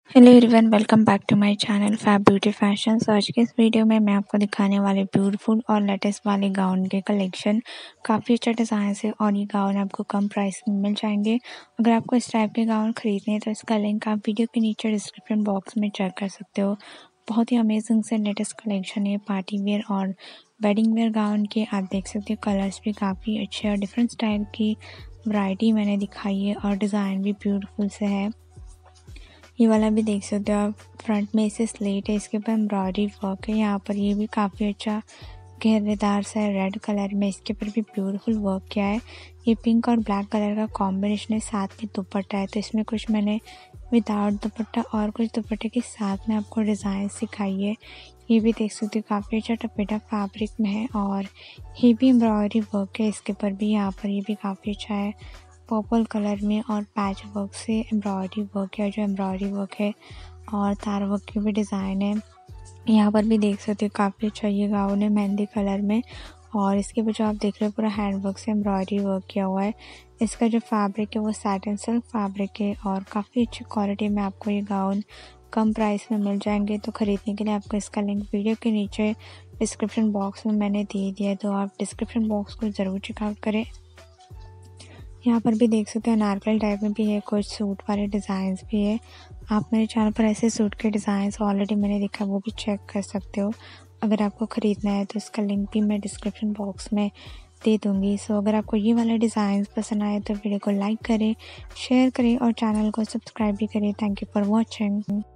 Hello everyone, welcome back to my channel Fab Beauty Fashions. आज के इस video में मैं आपको दिखाने वाली ब्यूटीफुल और लेटेस्ट वाले गाउन के कलेक्शन। काफ़ी अच्छा डिज़ाइन है और ये गाउन आपको कम प्राइस में मिल जाएंगे। अगर आपको इस टाइप के गाउन खरीदने हैं तो इसका लिंक आप वीडियो के नीचे डिस्क्रिप्शन बॉक्स में चेक कर सकते हो। बहुत ही अमेजिंग से लेटेस्ट कलेक्शन है पार्टी वेयर और वेडिंग वेयर गाउन के। आप देख सकते हो कलर्स भी काफ़ी अच्छे और डिफरेंट स्टाइल की वैरायटी मैंने दिखाई है और डिज़ाइन भी ब्यूटीफुल से है। ये वाला भी देख सकते हो आप, फ्रंट में इसे स्लेट है, इसके ऊपर एम्ब्रॉयडरी वर्क है। यहाँ पर ये भी काफ़ी अच्छा घेरेदार सा रेड कलर में इसके ऊपर भी ब्यूटीफुल वर्क किया है। ये पिंक और ब्लैक कलर का कॉम्बिनेशन है, साथ में दुपट्टा है। तो इसमें कुछ मैंने विदाउट दुपट्टा और कुछ दुपट्टे के साथ में आपको डिज़ाइन सिखाई है। ये भी देख सकते हो काफ़ी अच्छा टपेटा फैब्रिक में है और ये भी एम्ब्रॉयडरी वर्क है इसके ऊपर भी। यहाँ पर ये भी काफ़ी अच्छा है, पर्पल कलर में और पैच वर्क से एम्ब्रॉयडरी वर्क है। जो एम्ब्रॉयडरी वर्क है और तार वर्क की भी डिज़ाइन है। यहाँ पर भी देख सकते हो काफ़ी अच्छा ये गाउन है मेहंदी कलर में और इसके ऊपर जो आप देख रहे हो पूरा हैंड वर्क से एम्ब्रॉयडरी वर्क किया हुआ है। इसका जो फैब्रिक है वो सैटिन सिल्क फैब्रिक है और काफ़ी अच्छी क्वालिटी में आपको ये गाउन कम प्राइस में मिल जाएंगे। तो ख़रीदने के लिए आपको इसका लिंक वीडियो के नीचे डिस्क्रिप्शन बॉक्स में मैंने दे दिया है, तो आप डिस्क्रिप्शन बॉक्स को ज़रूर चेकआउट करें। यहाँ पर भी देख सकते हैं अनारकली टाइप में भी है, कुछ सूट वाले डिज़ाइंस भी है। आप मेरे चैनल पर ऐसे सूट के डिज़ाइंस ऑलरेडी मैंने देखा, वो भी चेक कर सकते हो। अगर आपको ख़रीदना है तो इसका लिंक भी मैं डिस्क्रिप्शन बॉक्स में दे दूँगी। सो अगर आपको ये वाले डिज़ाइंस पसंद आए तो वीडियो को लाइक करें, शेयर करें और चैनल को सब्सक्राइब भी करें। Thank you for watching.